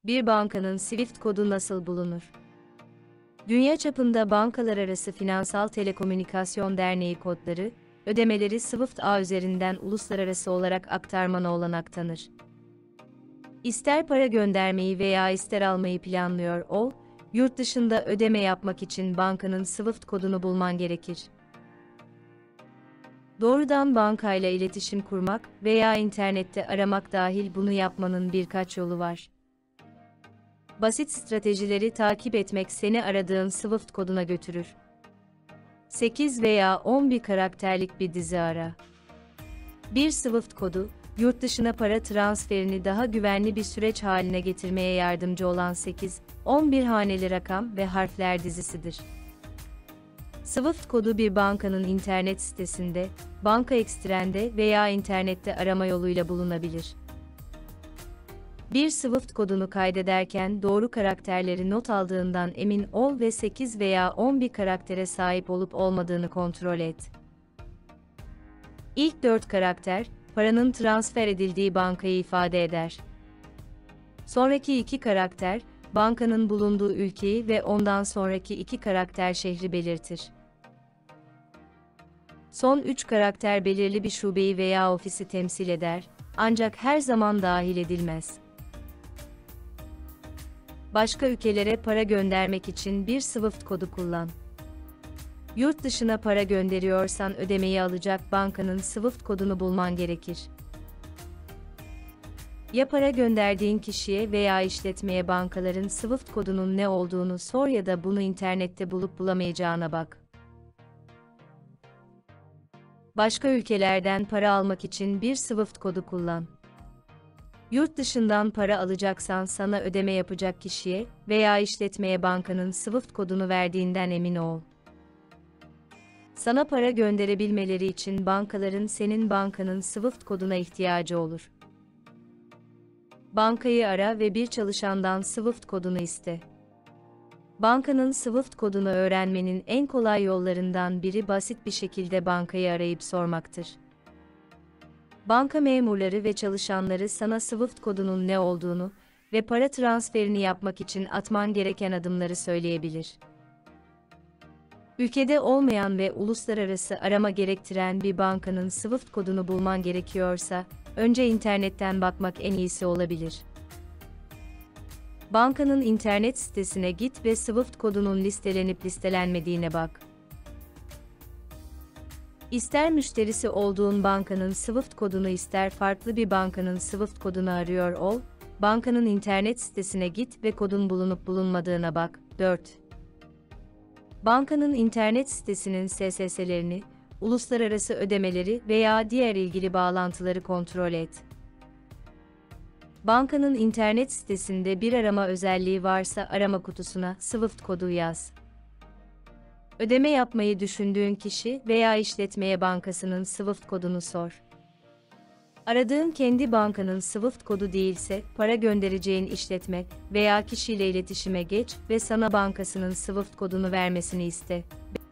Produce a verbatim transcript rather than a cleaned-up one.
Bir bankanın Swift kodu nasıl bulunur? Dünya çapında Bankalar Arası Finansal Telekomünikasyon Derneği kodları, ödemeleri Swift ağ üzerinden uluslararası olarak aktarmana olanak tanır. İster para göndermeyi veya ister almayı planlıyor ol, yurt dışında ödeme yapmak için bankanın Swift kodunu bulman gerekir. Doğrudan bankayla iletişim kurmak veya internette aramak dahil bunu yapmanın birkaç yolu var. Basit stratejileri takip etmek seni aradığın Swift koduna götürür. sekiz veya on bir karakterlik bir dizi ara. Bir Swift kodu, yurt dışına para transferini daha güvenli bir süreç haline getirmeye yardımcı olan sekiz on bir haneli rakam ve harfler dizisidir. Swift kodu bir bankanın internet sitesinde, banka ekstrende veya internette arama yoluyla bulunabilir. Bir Swift kodunu kaydederken doğru karakterleri not aldığından emin ol ve sekiz veya on bir karaktere sahip olup olmadığını kontrol et. İlk dört karakter, paranın transfer edildiği bankayı ifade eder. Sonraki iki karakter, bankanın bulunduğu ülkeyi ve ondan sonraki iki karakter şehri belirtir. Son üç karakter belirli bir şubeyi veya ofisi temsil eder, ancak her zaman dahil edilmez. Başka ülkelere para göndermek için bir Swift kodu kullan. Yurt dışına para gönderiyorsan ödemeyi alacak bankanın Swift kodunu bulman gerekir. Ya para gönderdiğin kişiye veya işletmeye bankaların Swift kodunun ne olduğunu sor ya da bunu internette bulup bulamayacağına bak. Başka ülkelerden para almak için bir Swift kodu kullan. Yurt dışından para alacaksan sana ödeme yapacak kişiye veya işletmeye bankanın Swift kodunu verdiğinden emin ol. Sana para gönderebilmeleri için bankaların senin bankanın Swift koduna ihtiyacı olur. Bankayı ara ve bir çalışandan Swift kodunu iste. Bankanın Swift kodunu öğrenmenin en kolay yollarından biri basit bir şekilde bankayı arayıp sormaktır. Banka memurları ve çalışanları sana Swift kodunun ne olduğunu ve para transferini yapmak için atman gereken adımları söyleyebilir. Ülkede olmayan ve uluslararası arama gerektiren bir bankanın Swift kodunu bulman gerekiyorsa, önce internetten bakmak en iyisi olabilir. Bankanın internet sitesine git ve Swift kodunun listelenip listelenmediğine bak. İster müşterisi olduğun bankanın Swift kodunu ister farklı bir bankanın Swift kodunu arıyor ol, bankanın internet sitesine git ve kodun bulunup bulunmadığına bak. dört. Bankanın internet sitesinin S S S'lerini, uluslararası ödemeleri veya diğer ilgili bağlantıları kontrol et. Bankanın internet sitesinde bir arama özelliği varsa arama kutusuna Swift kodu yaz. Ödeme yapmayı düşündüğün kişi veya işletmeye bankasının Swift kodunu sor. Aradığın kendi bankanın Swift kodu değilse, para göndereceğin işletme veya kişiyle iletişime geç ve sana bankasının Swift kodunu vermesini iste.